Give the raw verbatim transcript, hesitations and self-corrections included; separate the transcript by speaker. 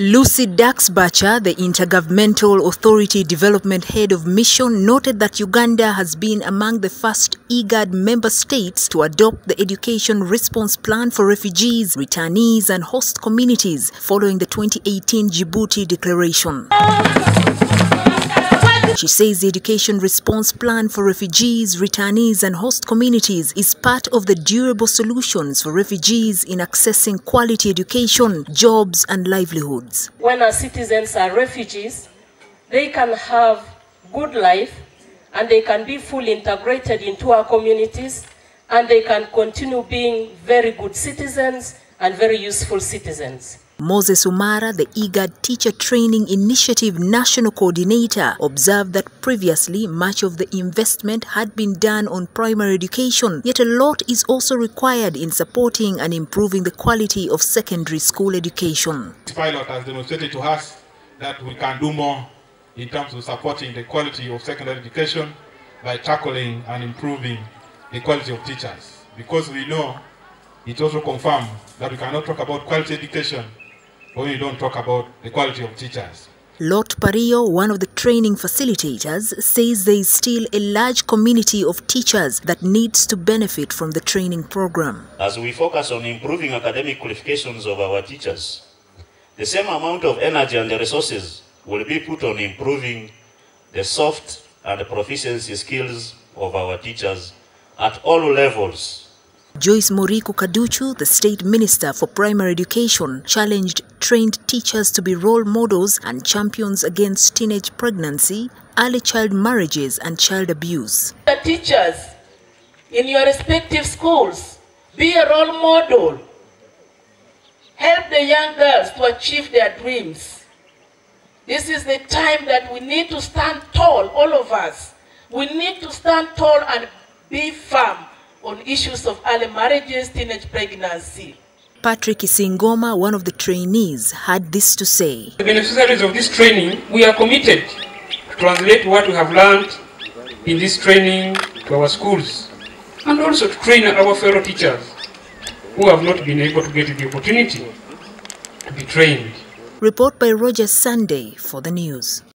Speaker 1: Lucy Daxbacher, the Intergovernmental Authority Development Head of Mission, noted that Uganda has been among the first IGAD member states to adopt the Education Response Plan for refugees, returnees and host communities following the twenty eighteen Djibouti Declaration. She says the Education Response Plan for refugees, returnees and host communities is part of the durable solutions for refugees in accessing quality education, jobs and livelihoods.
Speaker 2: When our citizens are refugees, they can have good life and they can be fully integrated into our communities and they can continue being very good citizens and very useful citizens.
Speaker 1: Moses Umara, the IGAD Teacher Training Initiative National Coordinator, observed that previously much of the investment had been done on primary education, yet a lot is also required in supporting and improving the quality of secondary school education.
Speaker 3: This pilot has demonstrated to us that we can do more in terms of supporting the quality of secondary education by tackling and improving the quality of teachers. Because we know, it also confirms that we cannot talk about quality education when we don't talk about the quality of teachers.
Speaker 1: Lot Pario, one of the training facilitators, says there is still a large community of teachers that needs to benefit from the training program.
Speaker 4: As we focus on improving academic qualifications of our teachers, the same amount of energy and the resources will be put on improving the soft and proficiency skills of our teachers at all levels.
Speaker 1: Joyce Muriku Kaduchu, the State Minister for Primary Education, challenged trained teachers to be role models and champions against teenage pregnancy, early child marriages and child abuse.
Speaker 2: The teachers in your respective schools, be a role model. Help the young girls to achieve their dreams. This is the time that we need to stand tall, all of us. We need to stand tall and be firm on issues of early marriages, teenage pregnancy.
Speaker 1: Patrick Isingoma, one of the trainees, had this to say.
Speaker 5: The beneficiaries of this training, we are committed to translate what we have learned in this training to our schools and also to train our fellow teachers who have not been able to get the opportunity to be trained.
Speaker 1: Report by Roger Sunday for the news.